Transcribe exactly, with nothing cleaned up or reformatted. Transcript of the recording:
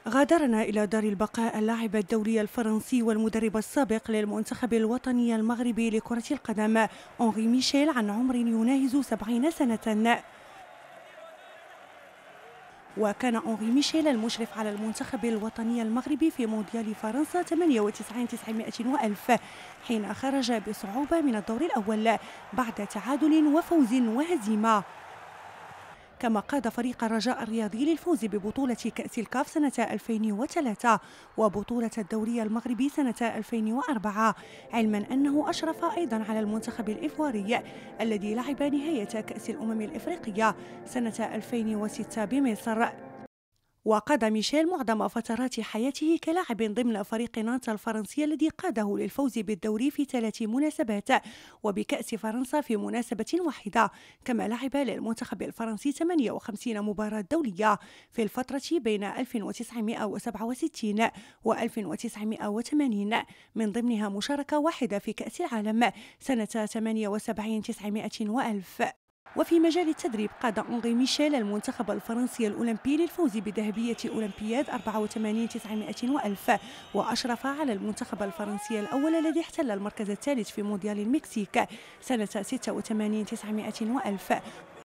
غادرنا إلى دار البقاء اللاعب الدولي الفرنسي والمدرب السابق للمنتخب الوطني المغربي لكرة القدم أنري ميشيل عن عمر يناهز سبعين سنة. وكان أنري ميشيل المشرف على المنتخب الوطني المغربي في مونديال فرنسا ثمانية وتسعين تسعمائة وألف حين خرج بصعوبة من الدور الأول بعد تعادل وفوز وهزيمة. كما قاد فريق الرجاء الرياضي للفوز ببطولة كأس الكاف سنة ألفين وثلاثة وبطولة الدوري المغربي سنة ألفين وأربعة، علما أنه أشرف أيضا على المنتخب الإيفواري الذي لعب نهاية كأس الأمم الإفريقية سنة ألفين وستة بمصر. وقضى ميشيل معظم فترات حياته كلاعب ضمن فريق نانت الفرنسي الذي قاده للفوز بالدوري في ثلاث مناسبات وبكأس فرنسا في مناسبة واحدة. كما لعب للمنتخب الفرنسي ثمانية وخمسين مباراة دولية في الفترة بين ألف وتسعمائة وسبعة وستين و ألف وتسعمائة وثمانين، من ضمنها مشاركة واحدة في كأس العالم سنة ثمانية وسبعين تسعمائة وألف. وفي مجال التدريب قاد أنري ميشيل المنتخب الفرنسي الأولمبي للفوز بذهبية أولمبياد أربعة وثمانين تسعمائة وألف، وأشرف على المنتخب الفرنسي الأول الذي احتل المركز الثالث في مونديال المكسيك سنة ستة وثمانين تسعمائة وألف،